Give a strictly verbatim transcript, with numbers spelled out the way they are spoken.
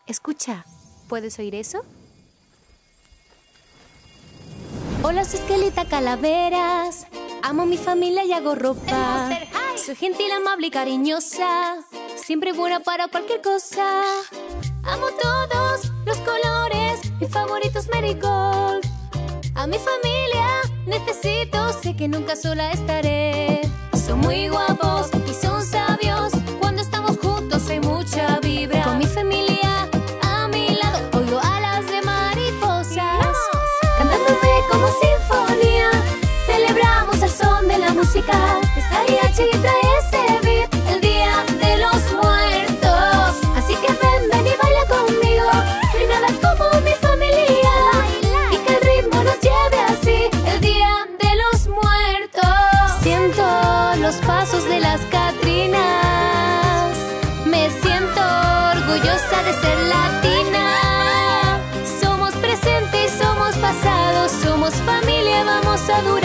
Escucha, ¿puedes oír eso? Hola, soy Esquelita Calaveras. Amo mi familia y hago ropa. Soy gentil, amable y cariñosa. Siempre buena para cualquier cosa. Amo todos los colores. Mi favorito es Marigold. A mi familia necesito. Sé que nunca sola estaré. Son muy guapos y son sabios. Cuando estamos juntos hay mucha vibra. Con mi familia a mi lado oigo alas de mariposas. Cantándome como sinfonía. Celebramos al son de la música. Estaría chiquita ese beat, el día de los muertos. Así que ven, ven y baila conmigo. No hay nada como mi familia. Y que el ritmo nos lleve así, el día de los muertos. Siento los pasos de las Catrinas. Me siento orgullosa de ser latina. Somos presente y somos pasado. Somos familia, vamos a durar.